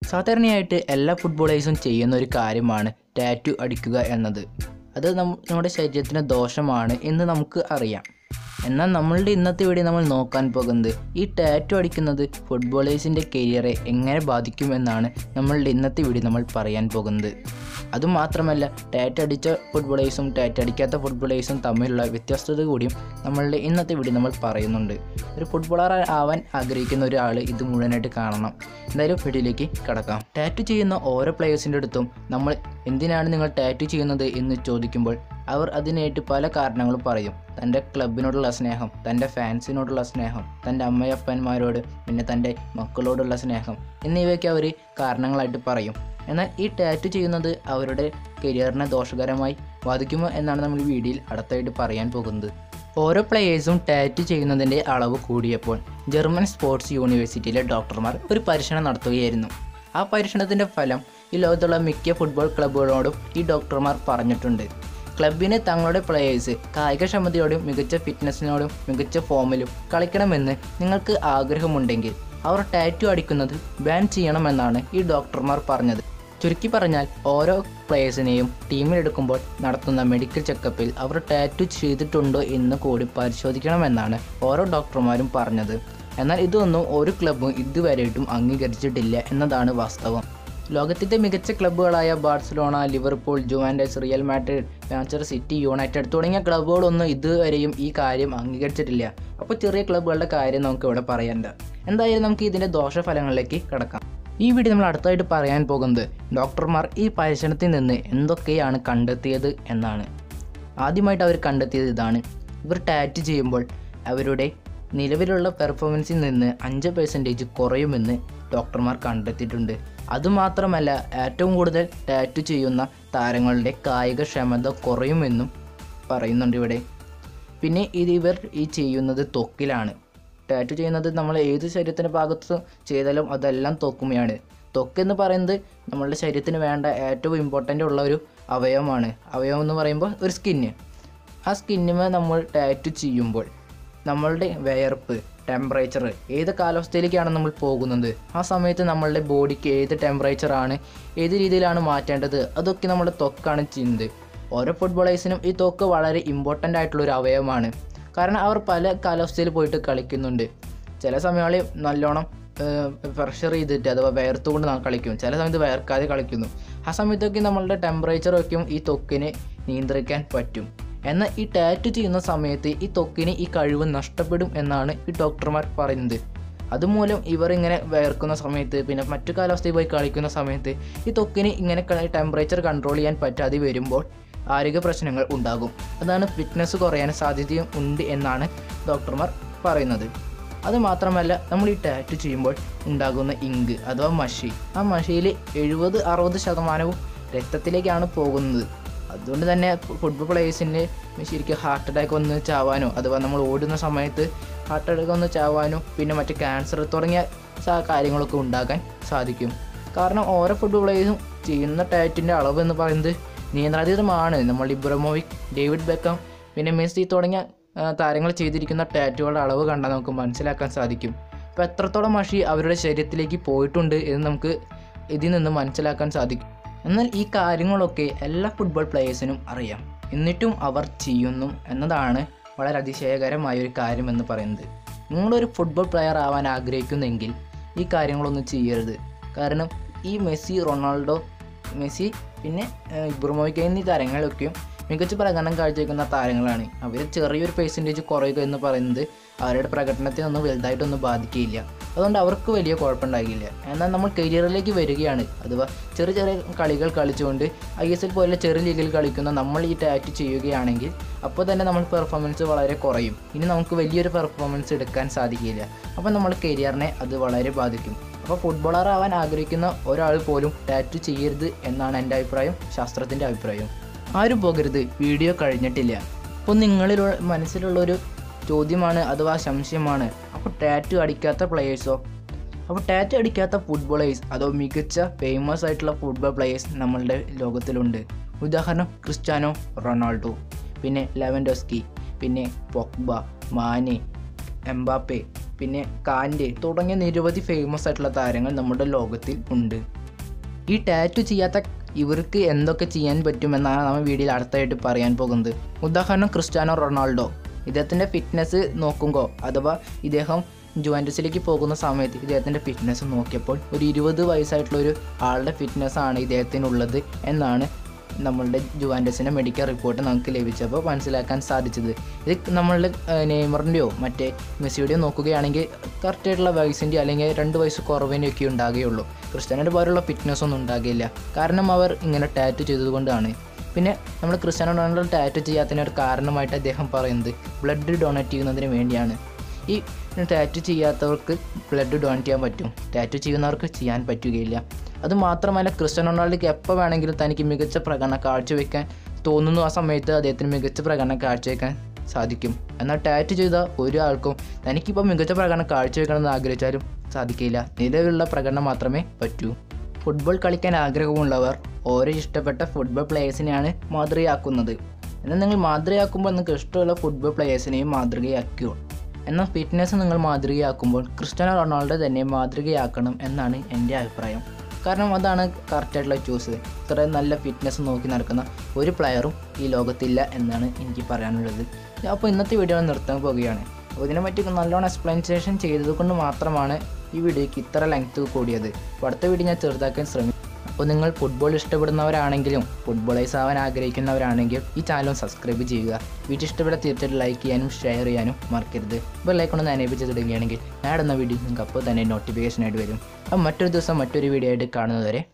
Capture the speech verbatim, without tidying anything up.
സാധാരണയായിട്ട് എല്ലാ ഫുട്ബോളേഴ്സും ചെയ്യുന്ന ഒരു കാര്യമാണ് ടാറ്റു അടിക്കുക എന്നത്. അത് നമ്മുടെ ശരീരത്തിന് ദോഷമാണ് എന്ന് നമുക്ക് അറിയാം. എന്നാൽ നമ്മളുടെ ഇന്നത്തെ വീഡിയോ നമ്മൾ നോക്കാൻ പോകുന്നത് ഈ ടാറ്റു അടിക്കുന്നത് ഫുട്ബോളേഴ്സിൻ്റെ കരിയറെ എങ്ങനെ ബാധിക്കുമെന്നാണ് നമ്മളുടെ ഇന്നത്തെ വീഡിയോ നമ്മൾ പറയാൻ പോകുന്നത്. അതുമാത്രമല്ല, ടാറ്റു അടിച്ച ഫുട്ബോളേഴ്സും ടാറ്റു അടിക്കാത്ത ഫുട്ബോളേഴ്സും തമ്മിലുള്ള വ്യത്യസ്തത കൂടിയും നമ്മളുടെ ഇന്നത്തെ വീഡിയോ നമ്മൾ പറയുന്നുണ്ട്. ഒരു ഫുട്ബോളർ ആവാൻ ആഗ്രഹിക്കുന്ന ഒരാൾ ഇത് മുഴുവനായിട്ട് കാണണം. എന്തായാലും വീഡിയോയിലേക്ക് കടക്കാം. ടാറ്റു ചെയ്യുന്ന ഓരോ പ്ലേയേഴ്സിൻ്റെ അടുത്തും നമ്മൾ എന്തിനാണ് നിങ്ങൾ ടാറ്റു ചെയ്യുന്നത് എന്ന് ചോദിക്കുമ്പോൾ അവർ അതിനായിട്ട് പല കാരണങ്ങളും പറയും. തൻ്റെ ക്ലബിനോടുള്ള സ്നേഹം, തൻ്റെ ഫാൻസിനോടുള്ള സ്നേഹം, തൻ്റെ അമ്മയപ്പന്മാരോട്, പിന്നെ തൻ്റെ മക്കളോടുള്ള സ്നേഹം എന്നിവയൊക്കെ അവർ കാരണങ്ങളായിട്ട് പറയും. എന്നാൽ ഈ ടാറ്റു ചെയ്യുന്നത് അവരുടെ കരിയറിനെ ദോഷകരമായി ബാധിക്കുമോ എന്നാണ് നമ്മൾ ഈ വീഡിയോയിൽ അടുത്തായിട്ട് പറയാൻ പോകുന്നത്. ഓരോ പ്ലേയേഴ്സും ടാറ്റു ചെയ്യുന്നതിൻ്റെ അളവ് കൂടിയപ്പോൾ ജർമ്മൻ സ്പോർട്സ് യൂണിവേഴ്സിറ്റിയിലെ ഡോക്ടർമാർ ഒരു പരീക്ഷണം നടത്തുകയായിരുന്നു. ആ പരീക്ഷണത്തിൻ്റെ ഫലം ഈ ലോകത്തുള്ള മിക്ക ഫുട്ബോൾ ക്ലബ്ബുകളോടും ഈ ഡോക്ടർമാർ പറഞ്ഞിട്ടുണ്ട്. ക്ലബിന് തങ്ങളുടെ പ്ലേയേഴ്സ് കായികക്ഷമതയോടും മികച്ച ഫിറ്റ്നസ്സിനോടും മികച്ച ഫോമിലും കളിക്കണമെന്ന് നിങ്ങൾക്ക് ആഗ്രഹമുണ്ടെങ്കിൽ അവർ ടാറ്റു അടിക്കുന്നത് ബാൻ ചെയ്യണമെന്നാണ് ഈ ഡോക്ടർമാർ പറഞ്ഞത്. ചുരുക്കി പറഞ്ഞാൽ, ഓരോ പ്ലേയേഴ്സിനെയും ടീമിലെടുക്കുമ്പോൾ നടത്തുന്ന മെഡിക്കൽ ചെക്കപ്പിൽ അവർ ടാറ്റു ചെയ്തിട്ടുണ്ടോ എന്ന് കൂടി പരിശോധിക്കണമെന്നാണ് ഓരോ ഡോക്ടർമാരും പറഞ്ഞത്. എന്നാൽ ഇതൊന്നും ഒരു ക്ലബ്ബും ഇതുവരെയായിട്ടും അംഗീകരിച്ചിട്ടില്ല എന്നതാണ് വാസ്തവം. ലോകത്തിൻ്റെ മികച്ച ക്ലബ്ബുകളായ Barcelona, Liverpool, Juventus, Real Madrid, Manchester City, United തുടങ്ങിയ ക്ലബ്ബുകളൊന്നും ഇതുവരെയും ഈ കാര്യം അംഗീകരിച്ചിട്ടില്ല. അപ്പോൾ ചെറിയ ക്ലബ്ബുകളുടെ കാര്യം നമുക്ക് ഇവിടെ പറയണ്ട. എന്തായാലും നമുക്ക് ഇതിൻ്റെ ദോഷഫലങ്ങളിലേക്ക് കടക്കാം. ഈ വീഡിയോ നമ്മൾ അടുത്തായിട്ട് പറയാൻ പോകുന്നത് ഡോക്ടർമാർ ഈ പരീക്ഷണത്തിൽ നിന്ന് എന്തൊക്കെയാണ് കണ്ടെത്തിയത് എന്നാണ്. ആദ്യമായിട്ട് അവർ കണ്ടെത്തിയത് ഇതാണ്: ഇവർ ടാറ്റു ചെയ്യുമ്പോൾ അവരുടെ നിലവിലുള്ള പെർഫോമൻസിൽ നിന്ന് അഞ്ച് പെർസെൻറ്റേജ് കുറയുമെന്ന് ഡോക്ടർമാർ കണ്ടെത്തിയിട്ടുണ്ട്. അതുമാത്രമല്ല, ഏറ്റവും കൂടുതൽ ടാറ്റു ചെയ്യുന്ന താരങ്ങളുടെ കായികക്ഷമത കുറയുമെന്നും പറയുന്നുണ്ട് ഇവിടെ. പിന്നെ ഇത് ഇവർ ഈ ചെയ്യുന്നത് ത്വക്കിലാണ്. ടാറ്റു ചെയ്യുന്നത് നമ്മൾ ഏത് ശരീരത്തിൻ്റെ ഭാഗത്ത് ചെയ്താലും അതെല്ലാം ത്വക്കുമയാണ്. ത്വക്കെന്ന് പറയുന്നത് നമ്മളുടെ ശരീരത്തിന് വേണ്ട ഏറ്റവും ഇമ്പോർട്ടൻ്റ് ഉള്ള ഒരു അവയവമാണ്. അവയവം എന്ന് പറയുമ്പോൾ ഒരു സ്കിന്ന്. ആ സ്കിന്നിമേ നമ്മൾ ടാറ്റു ചെയ്യുമ്പോൾ നമ്മളുടെ വിയർപ്പ്, ടെമ്പറേച്ചർ, ഏത് കാലാവസ്ഥയിലേക്കാണ് നമ്മൾ പോകുന്നത്, ആ സമയത്ത് നമ്മളുടെ ബോഡിക്ക് ഏത് ടെമ്പറേച്ചറാണ്, ഏത് രീതിയിലാണ് മാറ്റേണ്ടത്, അതൊക്കെ നമ്മുടെ ത്വക്കാണ് ചെയ്യുന്നത്. ഓരോ ഫുട്ബോളേഴ്സിനും ഈ ത്വക്ക് വളരെ ഇമ്പോർട്ടൻ്റ് ആയിട്ടുള്ളൊരു അവയവമാണ്. കാരണം അവർ പല കാലാവസ്ഥയിൽ പോയിട്ട് കളിക്കുന്നുണ്ട്. ചില സമയങ്ങളിൽ നല്ലോണം പ്രഷർ ചെയ്തിട്ട് അഥവാ വിയർത്തുകൊണ്ട് കളിക്കും, ചില സമയത്ത് വിയർക്കാതെ കളിക്കുന്നു. ആ സമയത്തൊക്കെ നമ്മളുടെ ടെമ്പറേച്ചറൊക്കെ ഈ ത്വക്കിനെ നിയന്ത്രിക്കാൻ പറ്റും. എന്നാൽ ഈ ടാറ്റു ചെയ്യുന്ന സമയത്ത് ഈ ത്വക്കിന് ഈ കഴിവ് നഷ്ടപ്പെടും എന്നാണ് ഈ ഡോക്ടർമാർ പറയുന്നത്. അതുമൂലം ഇവർ ഇങ്ങനെ വിയർക്കുന്ന സമയത്ത്, പിന്നെ മറ്റു കാലാവസ്ഥയിൽ പോയി കളിക്കുന്ന സമയത്ത് ഈ ത്വക്കിന് ഇങ്ങനെ ടെമ്പറേച്ചർ കൺട്രോൾ ചെയ്യാൻ പറ്റാതെ വരുമ്പോൾ ആരോഗ്യ പ്രശ്നങ്ങൾ ഉണ്ടാകും. അതാണ് ഫിറ്റ്നസ് കുറയാൻ സാധ്യതയും ഉണ്ട് എന്നാണ് ഡോക്ടർമാർ പറയുന്നത്. അതുമാത്രമല്ല, നമ്മൾ ഈ ടാറ്റു ചെയ്യുമ്പോൾ ഉണ്ടാകുന്ന ഇങ്ക് അഥവാ മഷി, ആ മഷിയിൽ എഴുപത് അറുപത് ശതമാനവും രക്തത്തിലേക്കാണ് പോകുന്നത്. അതുകൊണ്ട് തന്നെ ഫുട്ബോൾ പ്ലേയേഴ്സിന് ശരിക്കും ഹാർട്ട് അറ്റാക്ക് വന്ന് ചാവാനോ, അഥവാ നമ്മൾ ഓടുന്ന സമയത്ത് ഹാർട്ട് അറ്റാക്ക് വന്ന് ചാവാനോ, പിന്നെ മറ്റ് ക്യാൻസർ തുടങ്ങിയ കാര്യങ്ങളൊക്കെ ഉണ്ടാകാൻ സാധിക്കും. കാരണം ഓരോ ഫുട്ബോൾ പ്ലേയേഴ്സും ചെയ്യുന്ന ടാറ്റുവിൻ്റെ അളവ് എന്ന് പറയുന്നത് നിയന്ത്രാതീതമാണ്. നമ്മൾ ഇബ്രാഹിമോവിക്, ഡേവിഡ് ബെക്കാം, പിന്നെ മെസ്സി തുടങ്ങിയ താരങ്ങൾ ചെയ്തിരിക്കുന്ന ടാറ്റുകളുടെ അളവ് കണ്ടാൽ നമുക്ക് മനസ്സിലാക്കാൻ സാധിക്കും. അപ്പോൾ എത്രത്തോളം മഷി അവരുടെ ശരീരത്തിലേക്ക് പോയിട്ടുണ്ട് എന്ന് നമുക്ക് ഇതിൽ നിന്ന് മനസ്സിലാക്കാൻ സാധിക്കും. എന്നാൽ ഈ കാര്യങ്ങളൊക്കെ എല്ലാ ഫുട്ബോൾ പ്ലേയേഴ്സിനും അറിയാം, എന്നിട്ടും അവർ ചെയ്യുന്നു എന്നതാണ് വളരെ അതിശയകരമായ ഒരു കാര്യമെന്ന് പറയുന്നത്. നിങ്ങളൊരു ഫുട്ബോൾ പ്ലെയർ ആവാൻ ആഗ്രഹിക്കുന്നെങ്കിൽ ഈ കാര്യങ്ങളൊന്നും ചെയ്യരുത്. കാരണം ഈ മെസ്സി, റൊണാൾഡോ, മെസ്സി പിന്നെ ഇബ്രാഹിമോവിക് എന്നീ താരങ്ങളൊക്കെയും മികച്ച പ്രകടനം കാഴ്ചവെക്കുന്ന താരങ്ങളാണ്. അവർ ചെറിയൊരു പെർസെൻറ്റേജ് കുറയുക എന്ന് പറയുന്നത് അവരുടെ പ്രകടനത്തിനൊന്നും വലുതായിട്ടൊന്നും ബാധിക്കുകയില്ല. അതുകൊണ്ട് അവർക്ക് വലിയ കുഴപ്പമുണ്ടാകില്ല. എന്നാൽ നമ്മൾ കരിയറിലേക്ക് വരികയാണ്, അഥവാ ചെറിയ ചെറിയ കളികൾ കളിച്ചുകൊണ്ട് ഐ എസ് എൽ പോലെ ചെറിയ ലീഗിൽ കളിക്കുന്ന നമ്മൾ ഈ ടാറ്റു ചെയ്യുകയാണെങ്കിൽ അപ്പോൾ തന്നെ നമ്മൾ പെർഫോമൻസ് വളരെ കുറയും. ഇനി നമുക്ക് വലിയൊരു പെർഫോമൻസ് എടുക്കാൻ സാധിക്കില്ല. അപ്പോൾ നമ്മുടെ കരിയറിനെ അത് വളരെ ബാധിക്കും. അപ്പോൾ ഫുട്ബോളർ ആവാൻ ആഗ്രഹിക്കുന്ന ഒരാൾ പോലും ടാറ്റു ചെയ്യരുത് എന്നാണ് എൻ്റെ അഭിപ്രായം, ശാസ്ത്രത്തിൻ്റെ അഭിപ്രായം. ആരും പോകരുത്, വീഡിയോ കഴിഞ്ഞിട്ടില്ല. അപ്പോൾ നിങ്ങളിലുള്ള മനസ്സിലുള്ളൊരു ചോദ്യമാണ് അഥവാ സംശയമാണ്, അപ്പോൾ ടാറ്റു അടിക്കാത്ത പ്ലെയേഴ്സോ? അപ്പോൾ ടാറ്റു അടിക്കാത്ത ഫുട്ബോളേഴ്സ് അതോ മികച്ച ഫേമസ് ആയിട്ടുള്ള ഫുട്ബോൾ പ്ലെയേഴ്സ് നമ്മളുടെ ലോകത്തിലുണ്ട്. ഉദാഹരണം ക്രിസ്ത്യാനോ റൊണാൾഡോ, പിന്നെ ലെവൻഡോസ്കി, പിന്നെ പോഗ്ബ, മാനെ, എംബാപ്പെ പിന്നെ കാൻഡെ തുടങ്ങിയ നിരവധി ഫേമസ് ആയിട്ടുള്ള താരങ്ങൾ നമ്മുടെ ലോകത്തിൽ ഉണ്ട്. ഈ ടാറ്റു ചെയ്യാത്ത ഇവർക്ക് എന്തൊക്കെ ചെയ്യാൻ പറ്റുമെന്നാണ് നമ്മൾ വീഡിയോയിൽ അടുത്തായിട്ട് പറയാൻ പോകുന്നത്. ഉദാഹരണം ക്രിസ്ത്യാനോ റൊണാൾഡോ. ഇദ്ദേഹത്തിൻ്റെ ഫിറ്റ്നസ് നോക്കുമ്പോൾ അഥവാ ഇദ്ദേഹം ജുവൻറ്റസിലേക്ക് പോകുന്ന സമയത്ത് ഇദ്ദേഹത്തിൻ്റെ ഫിറ്റ്നസ് നോക്കിയപ്പോൾ ഒരു ഇരുപത് വയസ്സായിട്ടുള്ള ഒരു ആളുടെ ഫിറ്റ്നസ്സാണ് ഇദ്ദേഹത്തിനുള്ളത് എന്നാണ് നമ്മളുടെ ജുവൻറ്റസിൻ്റെ മെഡിക്കൽ റിപ്പോർട്ട് നമുക്ക് ലഭിച്ചപ്പോൾ മനസ്സിലാക്കാൻ സാധിച്ചത്. ഇത് നമ്മളുടെ നെയ്മറിൻ്റെയോ മറ്റേ മെസ്സിയുടെയോ നോക്കുകയാണെങ്കിൽ കറക്റ്റായിട്ടുള്ള വയസ്സിൻ്റെ അല്ലെങ്കിൽ രണ്ട് വയസ്സ് കുറവിൻ്റെയൊക്കെ ഉണ്ടാകുകയുള്ളൂ. ക്രിസ്ത്യാനോയുടെ പോലുള്ള ഫിറ്റ്നസ് ഒന്നും ഉണ്ടാകില്ല. കാരണം അവർ ഇങ്ങനെ ടാറ്റു ചെയ്തതുകൊണ്ടാണ്. പിന്നെ നമ്മൾ ക്രിസ്ത്യാനോ റൊണാൾഡോ ടാറ്റു ചെയ്യാത്തതിന് ഒരു കാരണമായിട്ട് അദ്ദേഹം പറയുന്നത് ബ്ലഡ് ഡൊണേറ്റ് ചെയ്യുന്നതിന് വേണ്ടിയാണ്. ഈ ടാറ്റു ചെയ്യാത്തവർക്ക് ബ്ലഡ് ഡൊണേറ്റ് ചെയ്യാൻ പറ്റും, ടാറ്റു ചെയ്യുന്നവർക്ക് ചെയ്യാൻ പറ്റുകയില്ല. അതുമാത്രമല്ല ക്രിസ്ത്യാനോ റൊണാൾഡോയ്ക്ക് എപ്പോൾ വേണമെങ്കിലും തനിക്ക് മികച്ച പ്രകടനം കാഴ്ചവെക്കാൻ തോന്നുന്നു ആ സമയത്ത് അദ്ദേഹത്തിന് മികച്ച പ്രകടനം കാഴ്ചവെക്കാൻ സാധിക്കും. എന്നാൽ ടാറ്റു ചെയ്ത ഒരാൾക്കും തനിക്കിപ്പോൾ മികച്ച പ്രകടനം കാഴ്ചവെക്കണമെന്ന് ആഗ്രഹിച്ചാലും സാധിക്കില്ല. നിലവിലുള്ള പ്രകടനം മാത്രമേ പറ്റൂ. ഫുട്ബോൾ കളിക്കാൻ ആഗ്രഹമുള്ളവർ ഓരോ ഇഷ്ടപ്പെട്ട ഫുട്ബോൾ പ്ലേയേഴ്സിനെയാണ് മാതൃകയാക്കുന്നത്. എന്നാൽ നിങ്ങൾ മാതൃകയാക്കുമ്പോൾ നിങ്ങൾക്ക് ഇഷ്ടമുള്ള ഫുട്ബോൾ പ്ലേയേഴ്സിനെയും മാതൃകയാക്കുക. എന്നാൽ ഫിറ്റ്നസ് നിങ്ങൾ മാതൃകയാക്കുമ്പോൾ ക്രിസ്ത്യാനോ റൊണാൾഡോ തന്നെ മാതൃകയാക്കണം എന്നാണ് എൻ്റെ അഭിപ്രായം. കാരണം അതാണ് കറക്റ്റായിട്ടുള്ള ചൂസ്. ഇത്ര നല്ല ഫിറ്റ്നസ് നോക്കി നടക്കുന്ന ഒരു പ്ലെയറും ഈ ലോകത്തില്ല എന്നാണ് എനിക്ക് പറയാനുള്ളത്. അപ്പോൾ ഇന്നത്തെ വീഡിയോ നിർത്താൻ പോവുകയാണ്. അപ്പോൾ ഇതിനെപ്പറ്റി നല്ലോണം എക്സ്പ്ലനേഷൻ ചെയ്തത് കൊണ്ട് മാത്രമാണ് ഈ വീഡിയോയ്ക്ക് ഇത്ര ലെങ്ത് കൂടിയത്. അപ്പോൾ അടുത്ത വീഡിയോ ഞാൻ ചെറുതാക്കാൻ ശ്രമിക്കും. അപ്പോൾ നിങ്ങൾ ഫുട്ബോൾ ഇഷ്ടപ്പെടുന്നവരാണെങ്കിലും ഫുട്ബോളേഴ്സ് ആവാൻ ആഗ്രഹിക്കുന്നവരാണെങ്കിൽ ഈ ചാനൽ സബ്സ്ക്രൈബ് ചെയ്യുക. വീഡിയോ ഇഷ്ടപ്പെട്ടാൽ തീർച്ചയായിട്ടും ലൈക്ക് ചെയ്യാനും ഷെയർ ചെയ്യാനും മറക്കരുത്. ഇപ്പോൾ ലൈക്കൊന്ന് എനേബിൾ ചെയ്തിടുകയാണെങ്കിൽ ഞാൻ ഇടുന്ന വീഡിയോ നിങ്ങൾക്ക് അപ്പോൾ തന്നെ നോട്ടിഫിക്കേഷൻ ആയിട്ട് വരും. അപ്പോൾ മറ്റൊരു ദിവസം മറ്റൊരു വീഡിയോ ആയിട്ട് കാണുന്നതുവരെ